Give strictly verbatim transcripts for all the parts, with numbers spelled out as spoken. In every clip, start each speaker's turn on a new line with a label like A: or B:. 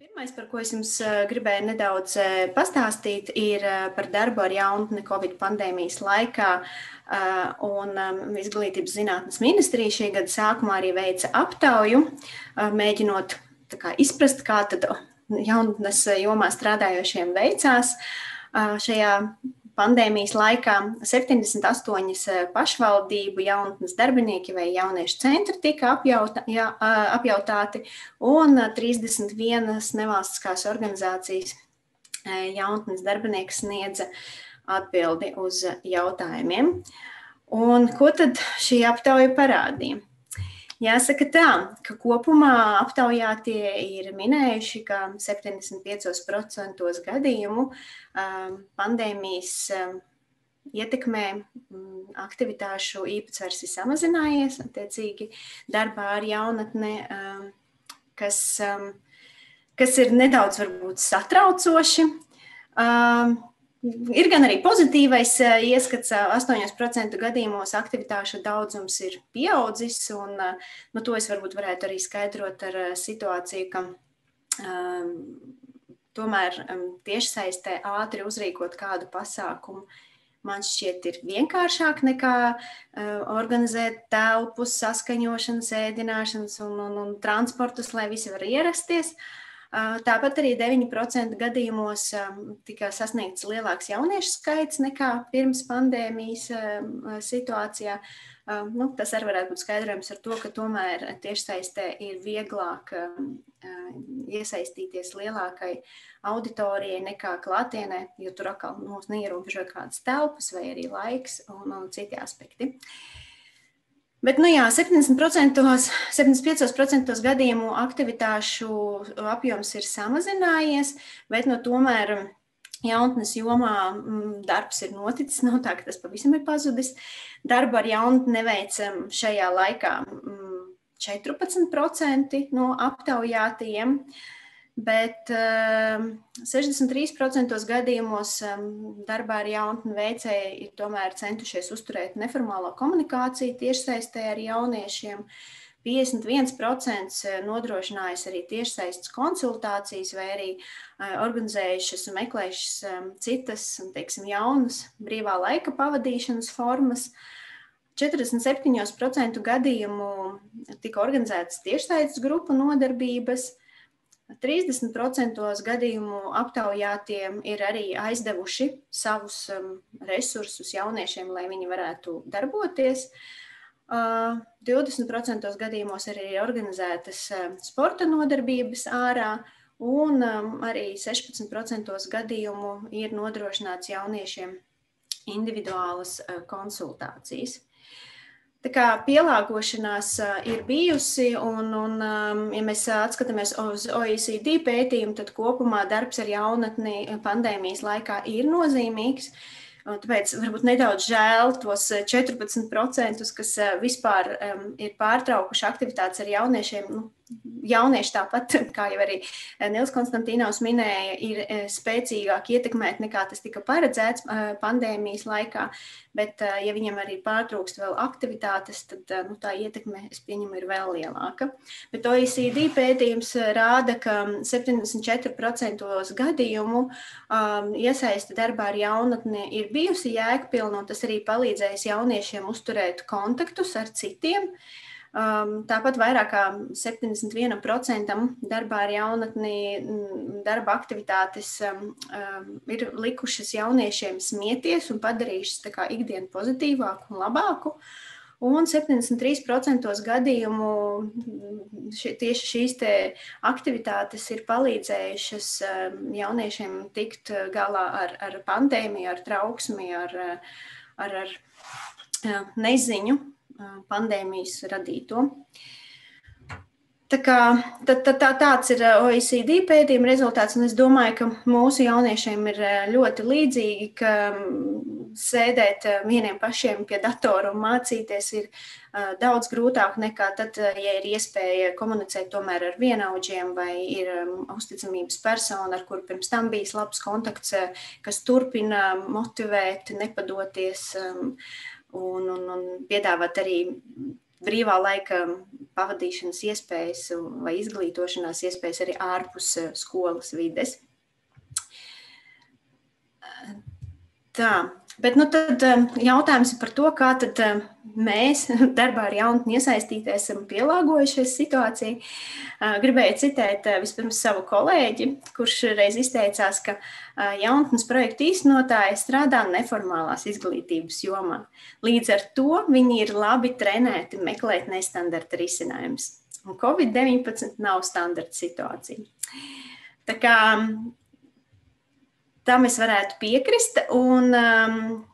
A: Pirmais, par ko es jums gribēju nedaudz pastāstīt, ir par darbu ar jaunatni Covid pandēmijas laikā. Un Izglītības zinātnes ministrija šī gada sākumā arī veica aptauju, mēģinot tā kā izprast, kā tad jaunatnes jomā strādājošiem veicās šajā pandēmijas laikā. septiņdesmit astoņas pašvaldību jaunatnes darbinieki vai jauniešu centri tika apjauta, jā, apjautāti, un trīsdesmit vienas nevalstiskās organizācijas jaunatnes darbinieki sniedza atbildi uz jautājumiem. Un ko tad šī aptauja parādīja? Jāsaka tā, ka kopumā aptaujātie ir minējuši, ka septiņdesmit piecos procentos gadījumu pandēmijas ietekmē aktivitāšu īpatsvars ir samazinājies, attiecīgi darbā ar jaunatni, kas, kas ir nedaudz varbūt satraucoši. Ir gan arī pozitīvais ieskats, astoņos procentos gadījumos aktivitāšu daudzums ir pieaudzis, un nu, to es varbūt varētu arī skaidrot ar situāciju, ka um, tomēr um, tiešsaistē ātri uzrīkot kādu pasākumu man šķiet ir vienkāršāk nekā uh, organizēt telpus, saskaņošanas, ēdināšanas un, un, un transportus, lai visi var ierasties. Tāpat arī deviņi procenti gadījumos tika sasniegts lielāks jauniešu skaits nekā pirms pandēmijas situācijā. Nu, tas arī varētu būt skaidrojums ar to, ka tomēr tiešsaistē ir vieglāk iesaistīties lielākai auditorijai nekā klātienē, jo tur atkal mūs neierobežo kādas telpas vai arī laiks un, un citi aspekti. Bet, nu jā, septiņdesmit piecos procentos gadījumu aktivitāšu apjoms ir samazinājies, bet nu, tomēr jaunatnes jomā darbs ir noticis, nav tā, ka tas pavisam ir pazudis. Darbu ar jaunatni neveica šajā laikā četrpadsmit procenti no aptaujātajiem, bet sešdesmit trīs procentos gadījumos darbā ar jaunatni veicēji ir tomēr centušies uzturēt neformālo komunikāciju tiešsaistē ar jauniešiem. piecdesmit viens procents nodrošinājas arī tiešsaistes konsultācijas vai arī organizējušas un meklējušas citas, teiksim, jaunas brīvā laika pavadīšanas formas. četrdesmit septiņos procentos gadījumu tika organizētas tiešsaistes grupu nodarbības. trīsdesmit procentos gadījumu aptaujātiem ir arī aizdevuši savus resursus jauniešiem, lai viņi varētu darboties. divdesmit procentos gadījumos arī ir organizētas sporta nodarbības ārā, un arī sešpadsmit procentos gadījumu ir nodrošināts jauniešiem individuālas konsultācijas. Tā kā pielāgošanās ir bijusi, un, un ja mēs atskatāmies uz O E C D pētījumu, tad kopumā darbs ar jaunatni pandēmijas laikā ir nozīmīgs. Tāpēc varbūt nedaudz žēl tos četrpadsmit procentus, kas vispār ir pārtraukuši aktivitātes ar jauniešiem. Nu, jaunieši tāpat, kā jau arī Nils Konstantīnovs minēja, ir spēcīgāk ietekmēt nekā tas tika paredzēts pandēmijas laikā, bet ja viņam arī pārtrūkst vēl aktivitātes, tad nu, tā ietekme, es pieņemu, ir vēl lielāka. Bet O E C D pētījums rāda, ka septiņdesmit četri procenti gadījumu um, iesaista darbā ar jaunatni ir bijusi jēgpilna, un tas arī palīdzējis jauniešiem uzturēt kontaktus ar citiem. Um, tāpat vairāk kā septiņdesmit viens procents darbā ar jaunatni darba aktivitātes um, um, ir likušas jauniešiem smieties un padarījušas tā kā ikdienu pozitīvāku un labāku. Un septiņdesmit trīs procentos gadījumu ši, tieši šīs te aktivitātes ir palīdzējušas um, jauniešiem tikt galā ar, ar pandēmiju, ar trauksmi, ar, ar, ar uh, neziņu. Pandēmijas radīto. Tā kā, tā, tā, tāds ir O E C D pētījuma rezultāts, un es domāju, ka mūsu jauniešiem ir ļoti līdzīgi, ka sēdēt vieniem pašiem pie datora un mācīties ir daudz grūtāk nekā tad, ja ir iespēja komunicēt tomēr ar vienaudžiem vai ir uzticamības persona, ar kuru pirms tam bijis labs kontakts, kas turpina motivēt, nepadoties, Un, un, un piedāvāt arī brīvā laika pavadīšanas iespējas vai izglītošanās iespējas arī ārpus skolas vides. Tā, bet nu tad jautājums ir par to, kā tad mēs darbā ar jaunatni iesaistīti esam pielāgojušies situācijai. Gribēju citēt vispirms savu kolēģi, kurš reiz izteicās, ka jaunatnes projektu īstenotāji strādā neformālās izglītības jomā. Līdz ar to viņi ir labi trenēti meklēt nestandarta risinājumus. Un covid deviņpadsmit nav standarta situācija. Tā kā tam es varētu piekrist, un um,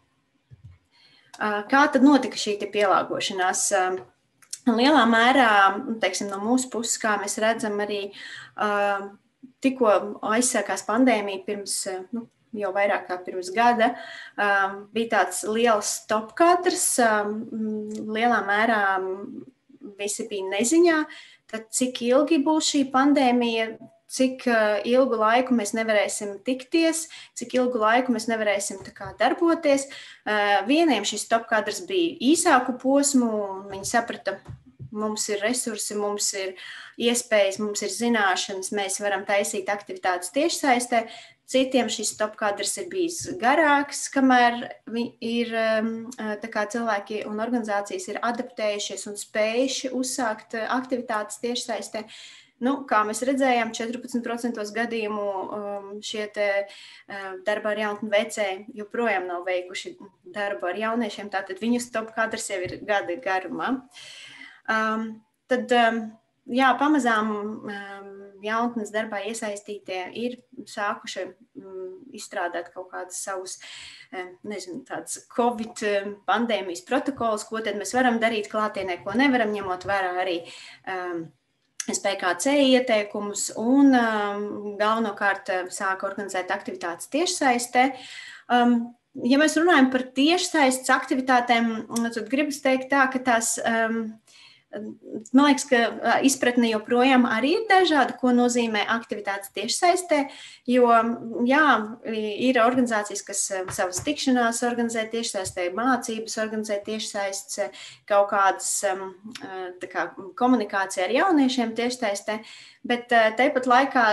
A: kā tad notika šī pielāgošanās? Lielā mērā, teiksim, no mūsu puses, kā mēs redzam, arī uh, tikko aizsākās pandēmija pirms, nu, jau vairāk kā pirms gada, uh, bija tāds liels stopkadrs, uh, lielā mērā visi bija neziņā, tad cik ilgi būs šī pandēmija, cik ilgu laiku mēs nevarēsim tikties, cik ilgu laiku mēs nevarēsim tā kā darboties. Vieniem šis stopkadrs bija īsāku posmu, un viņi saprata, mums ir resursi, mums ir iespējas, mums ir zināšanas, mēs varam taisīt aktivitātes tiešsaistē. Citiem šis stopkadrs ir bijis garāks, kamēr ir, tā kā cilvēki un organizācijas ir adaptējušies un spējuši uzsākt aktivitātes tiešsaistē. Nu, kā mēs redzējām, četrpadsmit procenti gadījumu šie te darba ar jaunatni veicēji joprojām nav veikuši darbu ar jauniešiem, tātad viņu stopkadrs jau ir gadi garumā. Um, tad, jā, pamazām jaunatnes darbā iesaistītie ir sākuši izstrādāt kaut kādas savus, nezinu, tādas Covid pandēmijas protokols, ko tad mēs varam darīt klātienē, ko nevaram, ņemot vērā arī um, S P K C ieteikumus un um, galvenokārt sāka organizēt aktivitātes tiešsaistē. Um, ja mēs runājam par tiešsaistes aktivitātēm, tad gribas teikt tā, ka tās, um, man liekas, ka izpratne joprojām arī ir dažāda, ko nozīmē aktivitātes tiešsaistē, jo, jā, ir organizācijas, kas savas tikšanās organizē tiešsaistē, mācības organizē tiešsaistē, kaut kādas tā kā, komunikācija ar jauniešiem tiešsaistē, bet tāpat laikā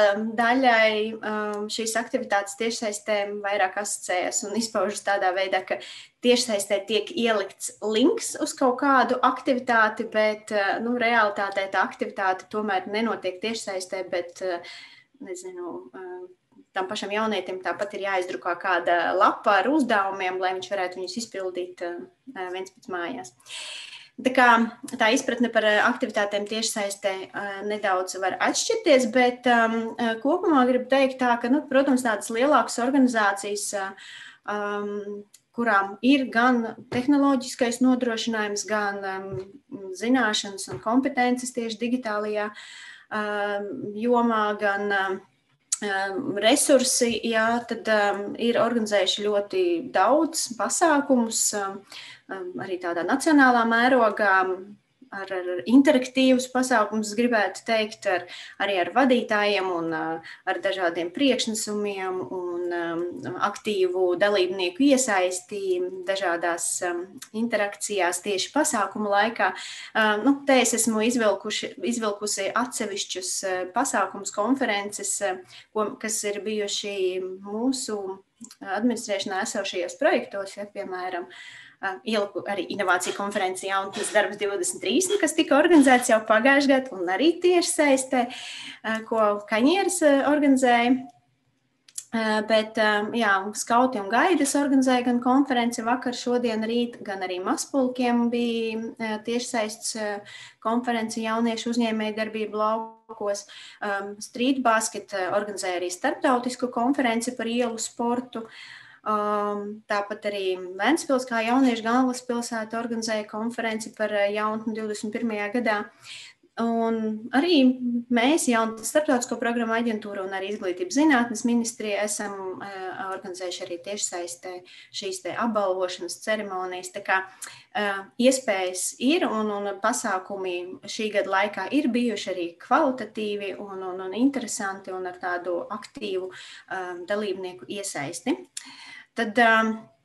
A: daļai šīs aktivitātes tiešsaistē vairāk asociējas un izpaužas tādā veidā, ka tiešsaistē tiek ielikts links uz kaut kādu aktivitāti, bet nu, realitātē tā aktivitāte tomēr nenotiek tiešsaistē, bet nezinu, tam pašam jaunietim tāpat ir jāizdrukā kāda lapa ar uzdevumiem, lai viņš varētu viņus izpildīt viens pēc mājās. Tā kā tā izpratne par aktivitātēm tiešsaistē nedaudz var atšķirties, bet um, kopumā gribu teikt tā, ka, nu, protams, tādas lielākas organizācijas, um, kurām ir gan tehnoloģiskais nodrošinājums, gan um, zināšanas un kompetences tieši digitālajā um, jomā, gan um, resursi, jā, tad um, ir organizējuši ļoti daudz pasākumus, um, arī tādā nacionālā mērogā, ar, ar interaktīvus pasākumus, gribētu teikt, ar, arī ar vadītājiem un ar dažādiem priekšnesumiem un um, aktīvu dalībnieku iesaisti dažādās um, interakcijās tieši pasākumu laikā. Um, nu, te es esmu izvilkuši, izvilkusi atsevišķus pasākumus, konferences, ko, kas ir bijuši mūsu administrēšanā esošajos projektos, ja, piemēram, ieliku arī inovāciju konferenci Jaunatnes darbs divdesmit trīs, kas tika organizēts jau pagājušajā gadā un arī tieši saistē, ko Kaņieris organizēja. Bet, jā, Skauti un Gaidas organizēja gan konferenci vakar, šodien, rīt, gan arī Mazpulkiem bija tiešsaists konferenci jauniešu uzņēmēju darbību laukos. Street Basket organizēja arī starptautisku konferenci par ielu sportu. Tāpat arī Ventspils, kā jauniešu galvaspilsēta, organizēja konferenci par jaunatni divdesmit pirmajā gadā. Un arī mēs, Jaunatnes starptautisko programmu aģentūra un arī Izglītības zinātnes ministrija, esam organizējuši arī tiešsaistē šīs te apbalvošanas ceremonijas. Tā kā iespējas ir un, un pasākumi šī gada laikā ir bijuši arī kvalitatīvi un, un, un interesanti un ar tādu aktīvu um, dalībnieku iesaisti. Tad um,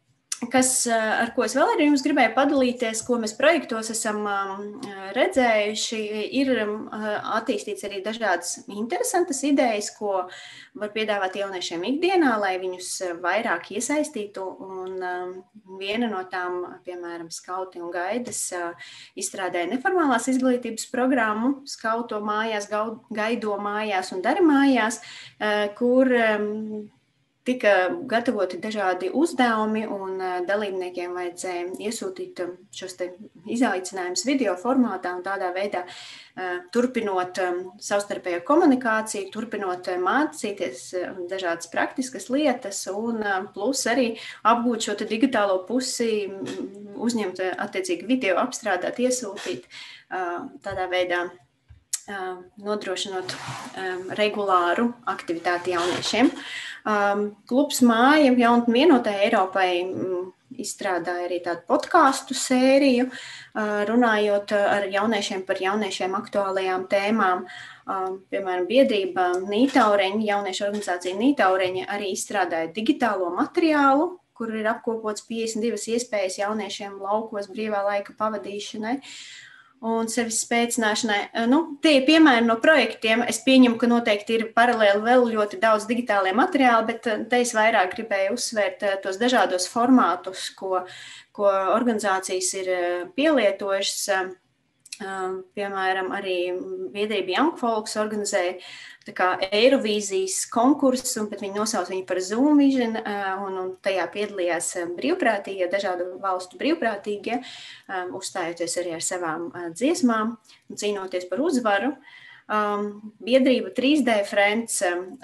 A: Kas, ar ko es vēl ar jums gribēju padalīties, ko mēs projektos esam redzējuši, ir attīstīts arī dažādas interesantas idejas, ko var piedāvāt jauniešiem ikdienā, lai viņus vairāk iesaistītu. Un viena no tām, piemēram, Skauti un Gaidas, izstrādāja neformālās izglītības programmu Skauto mājās, Gaido mājās un Dari mājās, kur tika gatavoti dažādi uzdevumi, un dalībniekiem vajadzēja iesūtīt šos te izaicinājumus video formātā, un tādā veidā turpinot savstarpējo komunikāciju, turpinot mācīties dažādas praktiskas lietas, un plus arī apgūt šo te digitālo pusi, uzņemt attiecīgi video, apstrādāt, iesūtīt, tādā veidā nodrošinot regulāru aktivitāti jauniešiem. Klubs Māja jaun vienotai Eiropai izstrādāja arī tādu podkāstu sēriju, runājot ar jauniešiem par jauniešiem aktuālajām tēmām. Piemēram, biedrība Nītaureņa, jauniešu organizācija Nītaureņa arī izstrādāja digitālo materiālu, kur ir apkopots piecdesmit divas iespējas jauniešiem laukos brīvā laika pavadīšanai un sevis spēcināšanai. Nu, tie ir piemēri no projektiem. Es pieņemu, ka noteikti ir paralēli vēl ļoti daudz digitālie materiāli, bet te es vairāk gribēju uzsvērt tos dažādos formātus, ko, ko organizācijas ir pielietojušas. Piemēram, arī biedrība Young Folks organizēja tā kā Eirovīzijas konkursu, bet viņi nosauc viņu par Zoom Vision, un, un tajā piedalījās brīvprātīgie, dažādu valstu brīvprātīgie, uzstājoties arī ar savām dziesmām un cīnoties par uzvaru. Biedrība trīs D Friends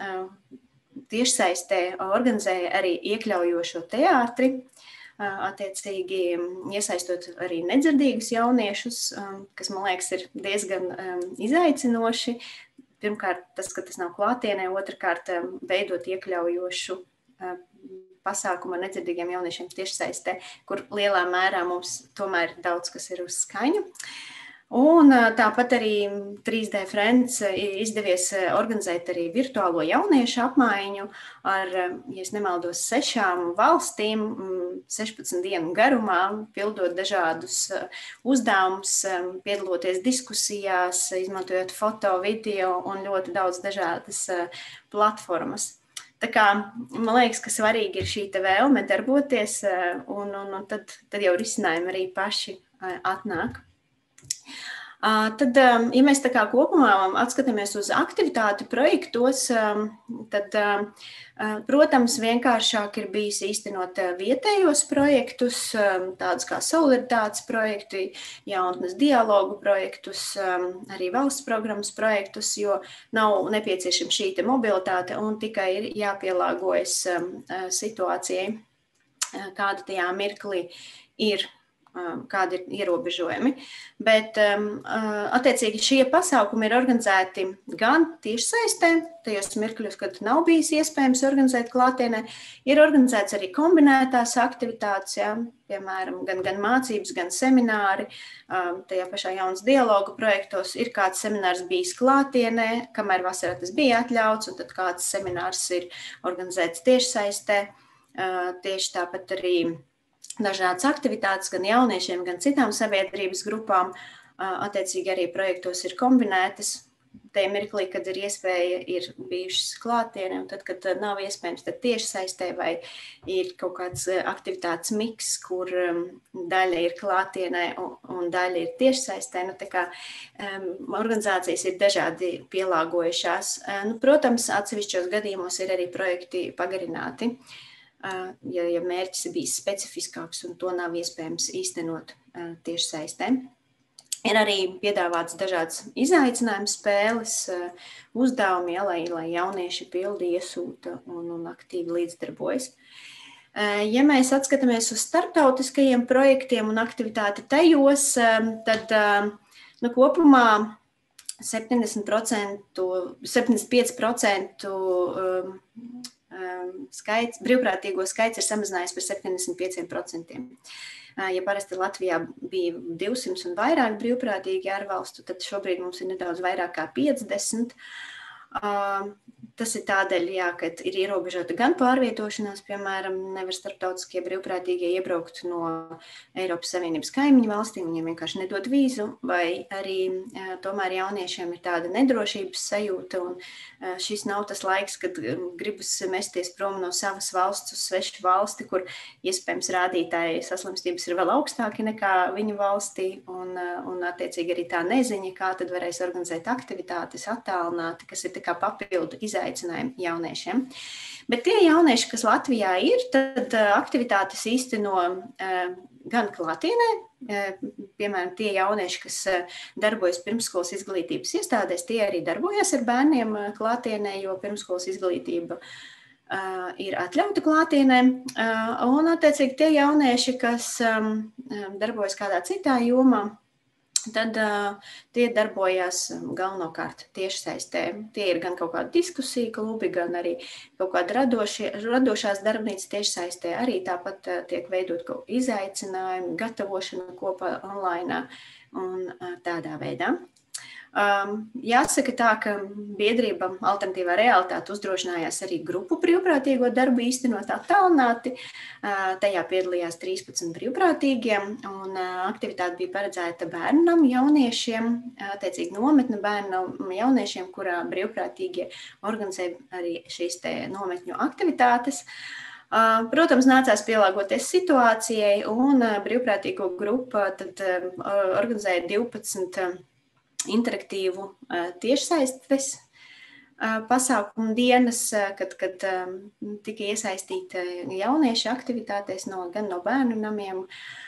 A: tiešsaistē organizēja arī iekļaujošo teātri, attiecīgi iesaistot arī nedzirdīgus jauniešus, kas, man liekas, ir diezgan izaicinoši. Pirmkārt, tas, ka tas nav klātienē, otrkārt, veidot iekļaujošu pasākumu ar nedzirdīgiem jauniešiem tiešsaistē, kur lielā mērā mums tomēr ir daudz, kas ir uz skaņu. Un tāpat arī trīs D Friends izdevies organizēt arī virtuālo jauniešu apmaiņu ar, ja es nemaldos, sešām valstīm, sešpadsmit dienu garumā, pildot dažādus uzdevumus, piedaloties diskusijās, izmantojot foto, video un ļoti daudz dažādas platformas. Tā kā man liekas, ka svarīgi ir šī te vēlme darboties, un, un, un tad, tad jau risinājumi arī paši atnāk. Tad, ja mēs tā kā kopumā atskatāmies uz aktivitāti projektos, tad, protams, vienkāršāk ir bijis īstenot vietējos projektus, tādus kā solidaritātes projekti, jaunatnes dialogu projektus, arī valsts programmas projektus, jo nav nepieciešama šī te mobilitāte un tikai ir jāpielāgojas situācijai, kāda tajā mirklī ir. Kādi ir ierobežojumi. Bet, attiecīgi, šie pasākumi ir organizēti gan tiešsaistē, tajos mirkļos, kad nav bijis iespējams organizēt klātienē, ir organizēts arī kombinētās aktivitātes, ja, piemēram, gan, gan mācības, gan semināri. Tajā pašā jaunas dialogu projektos ir kāds seminārs bijis klātienē, kamēr vasarā tas bija atļauts, un tad kāds seminārs ir organizēts tiešsaistē. Tieši tāpat arī dažādas aktivitātes gan jauniešiem, gan citām sabiedrības grupām, attiecīgi arī projektos ir kombinētas. Tie mirklī, kad ir iespēja, ir bijušas klātiene, un tad, kad nav iespējams, tad tieši saistē vai ir kaut kāds aktivitātes miks, kur daļa ir klātienē un daļa ir tieši saistē. Nu, tā kā organizācijas ir dažādi pielāgojušās. Nu, protams, atsevišķos gadījumos ir arī projekti pagarināti. Ja, ja mērķis ir bijis specifiskāks un to nav iespējams īstenot tieši saistē. Ir arī piedāvāts dažādas izaicinājuma spēles, uzdevumi, ja, lai, lai jaunieši pildi, iesūta un, un aktīvi līdzdarbojas. Ja mēs atskatāmies uz starptautiskajiem projektiem un aktivitāti tajos, tad nu, kopumā septiņdesmit procenti, septiņdesmit pieci procenti skaits, brīvprātīgo skaits ir samazinājies par septiņdesmit pieciem procentiem. Ja parasti Latvijā bija divsimt un vairāk brīvprātīgi ārvalstu, tad šobrīd mums ir nedaudz vairāk kā piecdesmit. Tas ir tādēļ, jā, ka ir ierobežota gan pārvietošanās, piemēram, nevar starptautiskie brīvprātīgie iebraukt no Eiropas Savienības kaimiņu valstīm, viņiem vienkārši nedod vīzu, vai arī tomēr jauniešiem ir tāda nedrošības sajūta, un šis nav tas laiks, kad gribas mesties prom no savas valsts uz svešu valsti, kur iespējams rādītāji saslimstības ir vēl augstāki nekā viņu valstī, un, un attiecīgi arī tā neziņa, kā tad varēs organizēt aktivitātes attālināti, kas ir tā kā papildu izaicinājumi jauniešiem. Bet tie jaunieši, kas Latvijā ir, tad aktivitātes īsteno gan klātienē, piemēram, tie jaunieši, kas darbojas pirmsskolas izglītības iestādēs, tie arī darbojas ar bērniem klātienē, jo pirmsskolas izglītība ir atļauta klātienē. Un, attiecīgi, tie jaunieši, kas darbojas kādā citā jomā, tad uh, tie darbojās galvenokārt tiešsaistē. Tie ir gan kaut kāda diskusija klubi, gan arī kaut kāda radošie, radošās darbnīcas tiešsaistē. Arī tāpat uh, tiek veidot kaut izaicinājumi, gatavošana kopā online un uh, tādā veidā. Um, jāsaka tā, ka biedrība Alternatīvā realitāte uzdrošinājās arī grupu brīvprātīgo darbu īstenot attālināti. Uh, tajā piedalījās trīspadsmit brīvprātīgiem, un uh, aktivitāte bija paredzēta bērnam, jauniešiem, attiecīgi nometņu bērnam, jauniešiem, kurā brīvprātīgie organizē arī šīs te nometņu aktivitātes. Uh, protams, nācās pielāgoties situācijai, un uh, brīvprātīgo grupa tad uh, organizēja divpadsmit uh, interaktīvu tiešsaistes pasākumu dienas, kad, kad tika iesaistīti jaunieši aktivitātēs no, gan no bērnu namiem,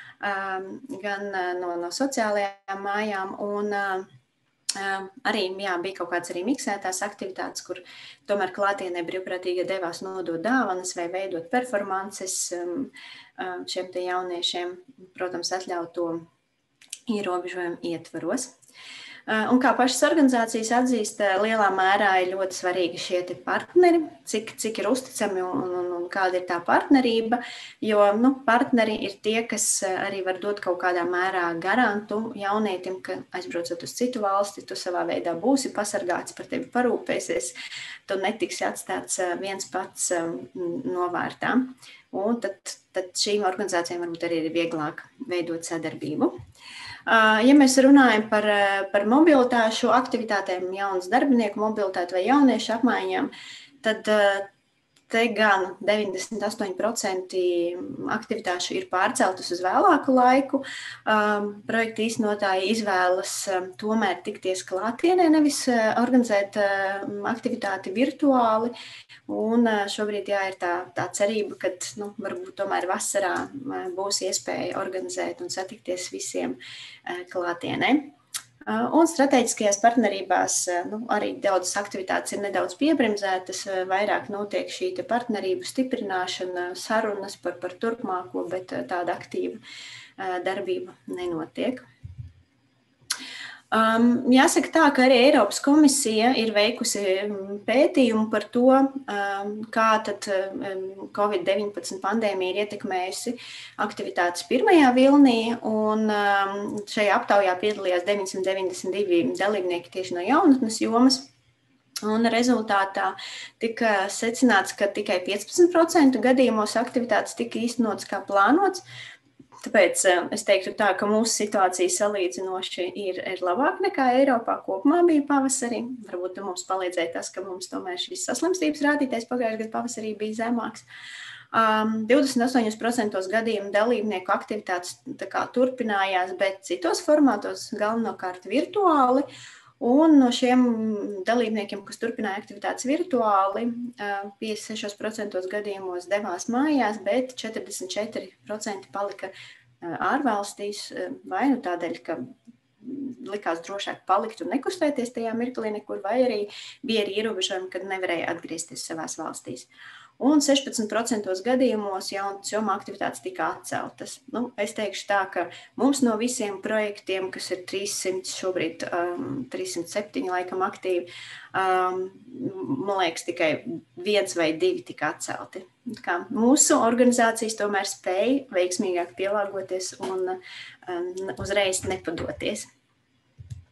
A: gan no, no sociālajām mājām. Un arī jā, bija kaut kāds arī miksētās aktivitātes, kur tomēr klātienē brīvprātīgi devās nodot dāvanas vai veidot performances šiem te jauniešiem, protams, atļauto ierobežojumu ietvaros. Un kā pašas organizācijas atzīst, lielā mērā ir ļoti svarīgi šie partneri, cik, cik ir uzticami un, un, un kāda ir tā partnerība, jo nu, partneri ir tie, kas arī var dot kaut kādā mērā garantu jaunietim, ka aizbraucot uz citu valsti, tu savā veidā būsi pasargāts, par tevi parūpēsies, tu netiksi atstāts viens pats novārtā. Un tad, tad šīm organizācijām varbūt arī ir vieglāk veidot sadarbību. Ja mēs runājam par, par mobilitāšu aktivitātēm, jaunas darbinieku mobilitāti vai jauniešu apmaiņām, tad te gan deviņdesmit astoņi procenti aktivitāšu ir pārceltas uz vēlāku laiku. Projekta īstenotāji izvēlas tomēr tikties klātienē, nevis organizēt aktivitāti virtuāli. Un šobrīd jā, ir tā, tā cerība, ka nu, varbūt tomēr vasarā būs iespēja organizēt un satikties visiem klātienē. Un strateģiskajās partnerībās nu, arī daudzas aktivitātes ir nedaudz piebremzētas, vairāk notiek šī partnerību stiprināšana, sarunas par, par turpmāko, bet tāda aktīva darbība nenotiek. Um, jāsaka tā, ka arī Eiropas komisija ir veikusi pētījumu par to, um, kā tad um, covid deviņpadsmit pandēmija ir ietekmējusi aktivitātes pirmajā vilnī, un um, šajā aptaujā piedalījās deviņsimt deviņdesmit divi dalībnieki tieši no jaunatnes jomas. Un rezultātā tika secināts, ka tikai piecpadsmit procenti gadījumos aktivitātes tika īstenotas kā plānots. Tāpēc es teiktu tā, ka mūsu situācija salīdzinoši ir, ir labāka nekā Eiropā kopumā bija pavasarī. Varbūt mums palīdzēja tas, ka mums tomēr šis saslimstības rādītājs pagājušajā gadā pavasarī bija zemāks. Um, divdesmit astoņi procenti gadījumu dalībnieku aktivitātes tā kā turpinājās, bet citos formātos galvenokārt virtuāli. Un no šiem dalībniekiem, kas turpināja aktivitātes virtuāli, piecdesmit seši procenti gadījumos devās mājās, bet četrdesmit četri procenti palika ārvalstīs, vai nu tādēļ, ka likās drošāk palikt un nekustēties tajā mirklī nekur, vai arī bija arī ierobežojumi, kad nevarēja atgriezties savās valstīs. Un sešpadsmit procenti gadījumos jaunas jomā aktivitātes tika atceltas. Nu, es teikšu tā, ka mums no visiem projektiem, kas ir trīssimt, šobrīd um, trīssimt septiņi laikam aktīvi, um, man liekas, tikai viens vai divi tika atcelti. Kā mūsu organizācijas tomēr spēja veiksmīgāk pielāgoties un um, uzreiz nepadoties.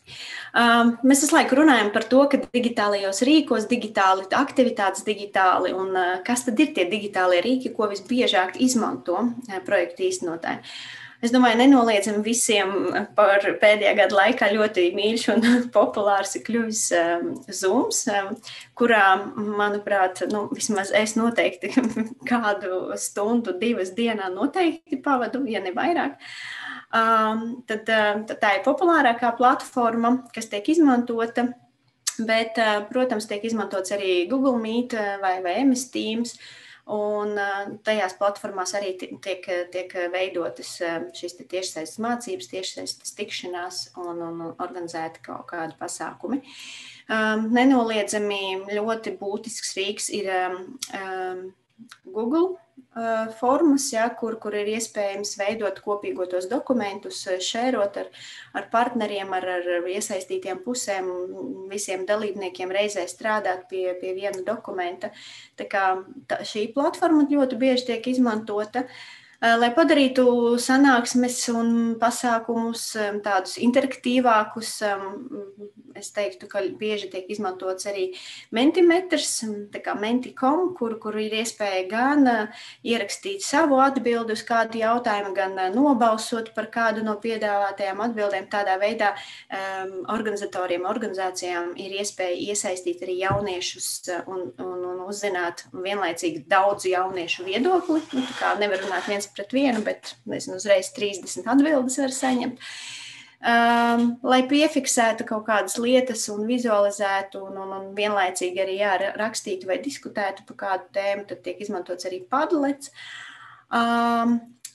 A: Um, mēs visu laiku runājam par to, ka digitālajos rīkos, digitāli aktivitātes digitāli, un uh, kas tad ir tie digitālie rīki, ko visbiežāk izmanto uh, projektu īstenotāji. Es domāju, nenoliedzami visiem par pēdējā gada laikā ļoti mīļš un populārs ir kļuvis um, Zooms, um, kurā, manuprāt, nu, vismaz es noteikti kādu stundu, divas dienā noteikti pavadu, ja ne vairāk. Um, tad, tad tā ir populārākā platforma, kas tiek izmantota, bet, uh, protams, tiek izmantots arī Google Meet vai, vai M S Teams, un uh, tajās platformās arī tiek, tiek veidotas uh, šīs tiešsaistes mācības, tiešsaistes tikšanās un, un organizēti kaut kādi pasākumi. Um, nenoliedzami ļoti būtisks rīks ir um, um, Google uh, formas, ja, kur, kur ir iespējams veidot kopīgo tos dokumentus, šērot ar, ar partneriem, ar, ar iesaistītiem pusēm, visiem dalībniekiem reizē strādāt pie, pie viena dokumenta. Tā kā tā, šī platforma ļoti bieži tiek izmantota, uh, lai padarītu sanāksmes un pasākumus um, tādus interaktīvākus. Um, es teiktu, ka bieži tiek izmantots arī Mentimetrs, tā kā Menti.com, kur, kur ir iespēja gan uh, ierakstīt savu atbildi uz kādu jautājumu, gan uh, nobalsot par kādu no piedāvātajām atbildēm. Tādā veidā um, organizatoriem, organizācijām ir iespēja iesaistīt arī jauniešus uh, un, un, un uzzināt vienlaicīgi daudz jauniešu viedokli. Nu, tā kā nevar runāt viens pret vienu, bet nezinu, uzreiz trīsdesmit atbildes var saņemt. Um, lai piefiksētu kaut kādas lietas un vizualizētu un, un, un vienlaicīgi arī jā, rakstītu vai diskutētu par kādu tēmu, tad tiek izmantots arī Padlets. Um,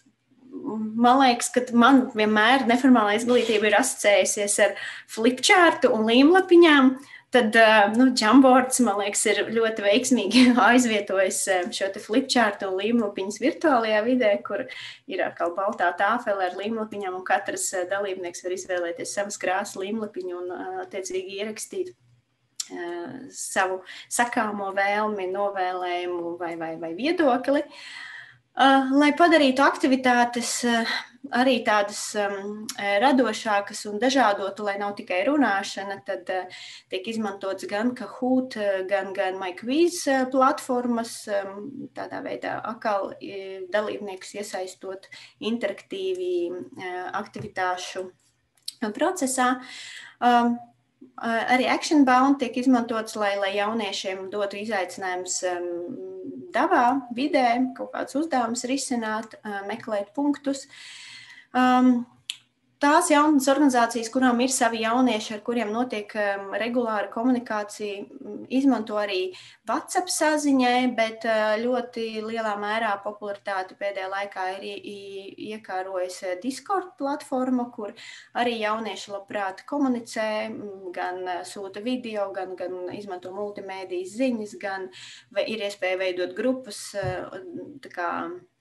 A: man liekas, ka man vienmēr neformālā izglītība ir asociējusies ar flipchārtu un līmlapiņām. Tad nu, Jamboards, man liekas, ir ļoti veiksmīgi aizvietojis šo te flipchārtu un līmlapiņas virtuālajā vidē, kur ir atkal baltā tāfele ar līmlapiņām, un katrs dalībnieks var izvēlēties savas krāsas līmlapiņu un attiecīgi ierakstīt uh, savu sakāmo vēlmi, novēlējumu vai, vai, vai viedokli. Uh, lai padarītu aktivitātes uh, arī tādas um, radošākas un dažādotu, lai nav tikai runāšana, tad uh, tiek izmantots gan Kahoot, gan, gan MyQuiz platformas, um, tādā veidā atkal uh, dalībniekus iesaistot interaktīvi uh, aktivitāšu procesā. Um, Arī ActionBound tiek izmantots, lai, lai jauniešiem dotu izaicinājums um, dabā, vidē, kaut kāds uzdevums risināt, uh, meklēt punktus. Um, tās jaunas organizācijas, kurām ir savi jaunieši, ar kuriem notiek um, regulāra komunikācija, izmanto arī WhatsApp saziņai, bet uh, ļoti lielā mērā popularitāti pēdējā laikā ir iekārojas Discord platforma, kur arī jaunieši labprāt komunicē, gan sūta video, gan, gan izmanto multimēdijas ziņas, gan ir iespēja veidot grupas, tā kā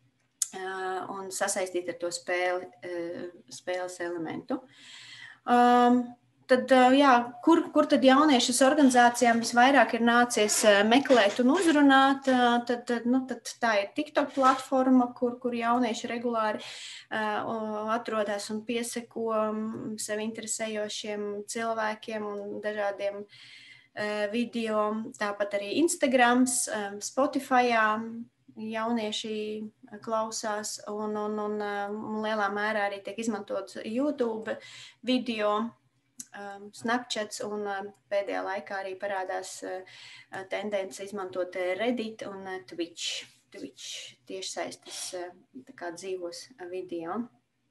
A: un sasaistīt ar to spēli, spēles elementu. Um, tad, jā, kur, kur tad jauniešas organizācijām visvairāk ir nācies meklēt un uzrunāt, tad, tad, nu, tad tā ir TikTok platforma, kur, kur jaunieši regulāri uh, atrodas un pieseko sev interesējošiem cilvēkiem un dažādiem uh, video. Tāpat arī Instagrams, um, Spotifyā jaunieši klausās un, un, un, un lielā mērā arī tiek izmantots YouTube video, um, Snapchats un um, pēdējā laikā arī parādās uh, tendence izmantot Reddit un uh, Twitch, Twitch tiešsaistes uh, tā kā dzīvos video.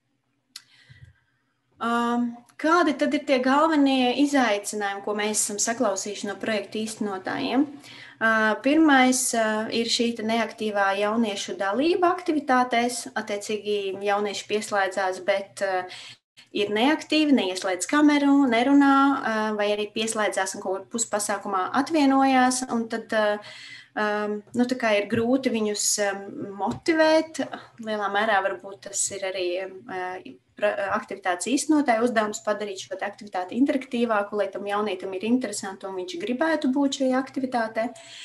A: Um, kādi tad ir tie galvenie izaicinājumi, ko mēs esam saklausījuši no projektu īstenotājiem? Uh, pirmais uh, ir šī neaktīvā jauniešu dalība aktivitātēs. Attiecīgi jaunieši pieslēdzās, bet uh, ir neaktīvi, neieslēdz kameru, nerunā, uh, vai arī pieslēdzās un kaut kur puspasākumā atvienojās. Un tad uh, um, nu, tā kā ir grūti viņus um, motivēt. Lielā mērā varbūt tas ir arī uh, aktivitātes īstenotāja uzdevums padarīt šo aktivitāti interaktīvāku, lai tam jaunietim ir interesanti un viņš gribētu būt šajā aktivitātē.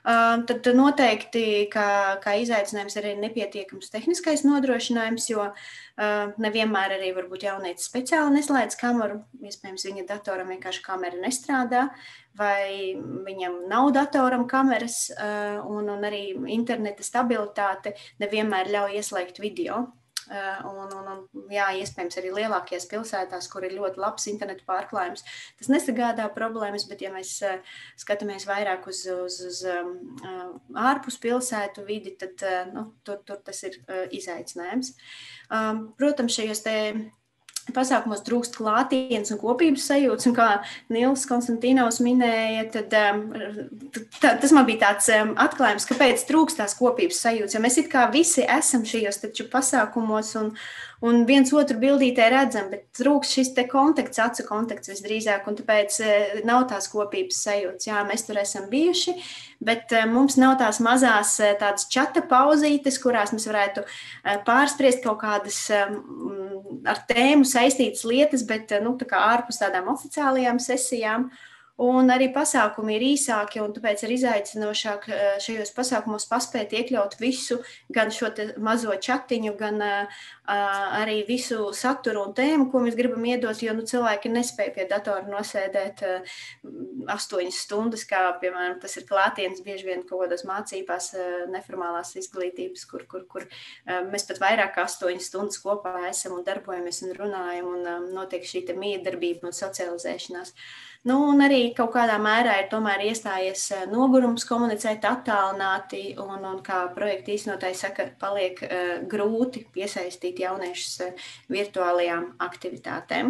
A: Tad noteikti, kā, kā izaicinājums, arī nepietiekams tehniskais nodrošinājums, jo nevienmēr arī varbūt jaunietis speciāli neslēdz kameru, iespējams viņa datoram vienkārši kamera nestrādā, vai viņam nav datoram kameras, un, un arī interneta stabilitāte nevienmēr ļauj ieslēgt video. Un, un, un, jā, iespējams, arī lielākajās pilsētās, kur ir ļoti labs internetu pārklājums. Tas nesagādā problēmas, bet ja mēs skatāmies vairāk uz, uz, uz ārpus pilsētu vidi, tad nu, tur, tur tas ir izaicinājums. Protams, šajos te pasākumos trūkst klātienes un kopības sajūtas, un kā Nils Konstantīnovs minēja, tad tā, tas man bija tāds atklājums, kāpēc trūkst tās kopības sajūtas, jo mēs it kā visi esam šajos taču pasākumos un, un viens otru bildītē redzam, bet trūkst šis te kontakts, acu kontakts visdrīzāk, un tāpēc nav tās kopības sajūtas. Jā, mēs tur esam bijuši, bet mums nav tās mazās tādas čata pauzītes, kurās mēs varētu pārspriest kaut kādas ar tēmu saistītas lietas, bet nu, tā kā ārpus tādām oficiālajām sesijām. Un arī pasākumi ir īsāki, un tāpēc ir izaicinošāk šajos pasākumos paspēt iekļaut visu, gan šo mazo čatiņu, gan uh, arī visu saturu un tēmu, ko mēs gribam iedot, jo nu, cilvēki nespēja pie datora nosēdēt uh, astoņas stundas, kā, piemēram, tas ir klātienes bieži vien kaut kādās mācībās, uh, neformālās izglītības, kur, kur, kur uh, mēs pat vairāk kā astoņas stundas kopā esam un darbojamies un runājam, un um, notiek šī te miedarbība un socializēšanās. Nu, un arī kaut kādā mērā ir tomēr iestājies nogurums komunicēt attālināti, un, un kā projekta īstenotāji saka, paliek uh, grūti piesaistīt jauniešus uh, virtuālajām aktivitātēm.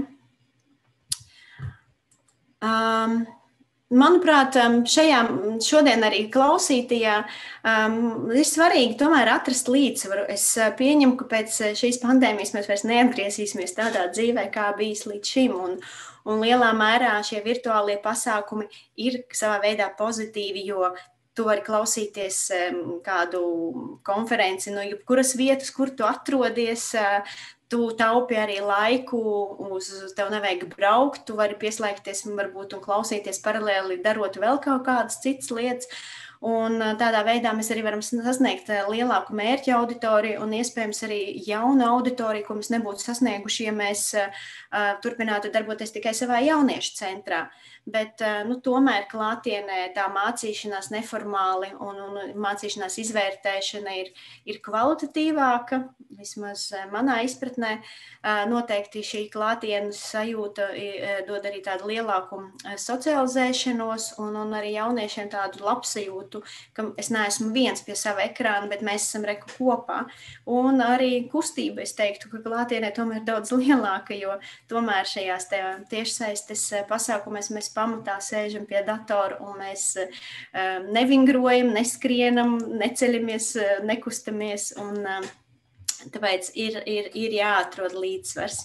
A: Um, Manuprāt, šajā, šodien arī klausītajā um, ir svarīgi tomēr atrast līdzsvaru. Es pieņemu, ka pēc šīs pandēmijas mēs vairs neatgriezīsimies tādā dzīvē, kā bijis līdz šim, un, un lielā mērā šie virtuālie pasākumi ir savā veidā pozitīvi, jo tu vari klausīties um, kādu konferenci no jebkuras vietas, kur tu atrodies. Uh, Tu taupi arī laiku, uz tev nevajag braukt, tu vari pieslēgties varbūt un klausīties paralēli, darot vēl kaut kādas citas lietas. Un tādā veidā mēs arī varam sasniegt lielāku mērķu auditoriju un iespējams arī jaunu auditoriju, ko mēs nebūtu sasnieguši, ja mēs uh, turpinātu darboties tikai savā jauniešu centrā. Bet uh, nu, tomēr klātienē tā mācīšanās neformāli un, un mācīšanās izvērtēšana ir, ir kvalitatīvāka, vismaz manā izpratnē. Uh, noteikti šī klātienes sajūta uh, dod arī tādu lielāku uh, socializēšanos un, un arī jauniešiem tādu labsajūtu, ka es neesmu viens pie sava ekrāna, bet mēs esam reku kopā. Un arī kustība, es teiktu, ka klātienē tomēr ir daudz lielāka, jo tomēr šajās tiešsaistes pasākumēs mēs pamatā sēžam pie datora un mēs uh, nevingrojam, neskrienam, neceļamies, nekustamies, un uh, tāpēc ir, ir, ir jāatrod līdzsvars.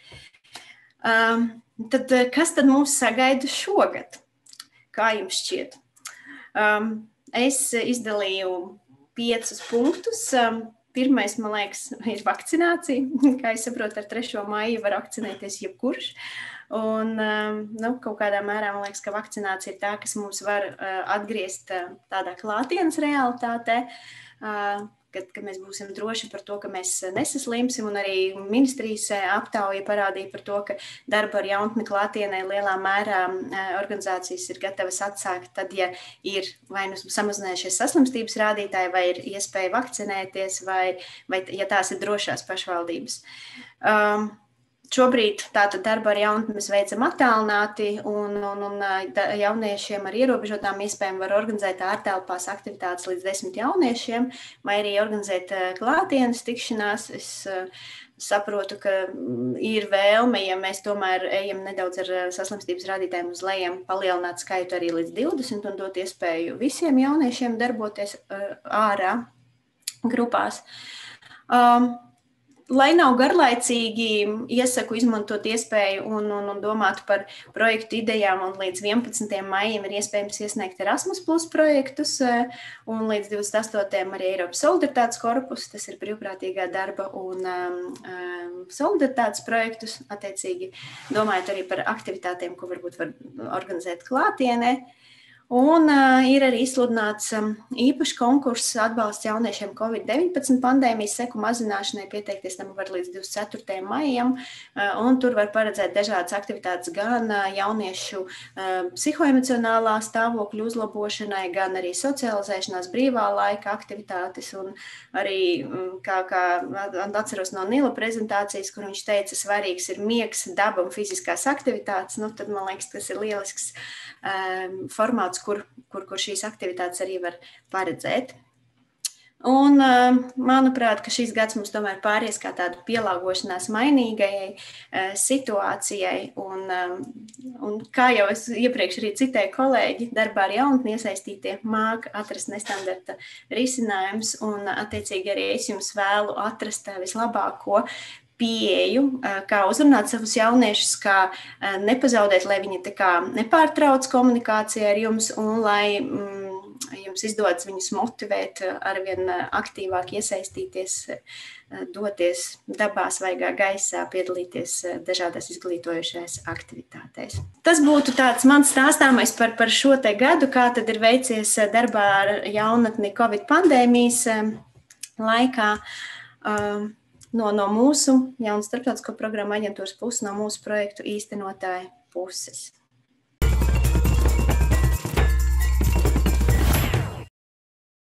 A: Um, tad, kas tad mums sagaida šogad? Kā jums šķiet? Um, es izdalīju piecus punktus. Um, pirmais, man liekas, ir vakcinācija. Kā es saprotu, ar trešo maiju var vakcinēties jebkurš. Un nu, kaut kādā mērā man liekas, ka vakcinācija ir tā, kas mums var uh, atgriezt uh, tādā klātienes realitātē, uh, kad, kad mēs būsim droši par to, ka mēs nesaslimsim, un arī ministrijas aptauja parādīja par to, ka darbu ar jauntni klātienē lielā mērā uh, organizācijas ir gatavas atsākt tad, ja ir vai nu samazinājušies saslimstības rādītāji, vai ir iespēja vakcinēties, vai, vai ja tās ir drošās pašvaldības. Um, Šobrīd tātad darbu ar jauntni mēs veicam attālināti, un, un, un jauniešiem ar ierobežotām iespējām var organizēt ārtelpās aktivitātes līdz desmit jauniešiem, vai arī organizēt klātienes tikšanās. Es saprotu, ka ir vēlme, ja mēs tomēr ejam nedaudz ar saslimstības rādītājiem uz lejiem, palielināt skaitu arī līdz divdesmit un dot iespēju visiem jauniešiem darboties ārā grupās. Um, Lai nav garlaicīgi, iesaku izmantot iespēju un, un, un domāt par projektu idejām, un līdz vienpadsmitajam maijam ir iespējams iesniegt Erasmus plus projektus, un līdz divdesmit astotajam arī Eiropas solidaritātes korpus, tas ir brīvprātīgā darba un um, solidaritātes projektus, attiecīgi domājot arī par aktivitātēm, ko varbūt var organizēt klātienē. Un uh, ir arī izsludināts um, īpašs konkurss atbalsts jauniešiem Covid deviņpadsmit pandēmijas seku mazināšanai. Pieteikties tam var līdz divdesmit ceturtajam maijam, uh, un tur var paredzēt dažādas aktivitātes gan uh, jauniešu uh, psihoemocionālā stāvokļa uzlabošanai, gan arī socializēšanās brīvā laika aktivitātes. Un arī, um, kā, kā atceros no Nila prezentācijas, kur viņš teica, svarīgs ir miegs, daba un fiziskās aktivitātes, nu, tad man liekas, tas ir lielisks um, formāts, Kur, kur, kur šīs aktivitātes arī var paredzēt. Un, manuprāt, ka šis gads mums tomēr pāries kā tādu pielāgošanās mainīgajai situācijai. Un, un kā jau es iepriekš arī citēju kolēģi, darbā ar jaunatni iesaistītie māca atrast nestandarta risinājumus, un attiecīgi arī es jums vēlu atrast vislabāko pieeju, kā uzrunāt savus jauniešus, kā nepazaudēt, lai viņi tā kā nepārtrauc komunikāciju ar jums un lai mm, jums izdodas viņus motivēt arvien aktīvāk iesaistīties, doties dabā, svaigā gaisā, piedalīties dažādās izglītojušās aktivitātēs. Tas būtu tāds mans stāstāmais par, par šo te gadu, kā tad ir veicies darbā ar jaunatni Covid pandēmijas laikā. No, no mūsu jaunas starptautisko programmu aģentūras puses, no mūsu projektu īstenotāja puses.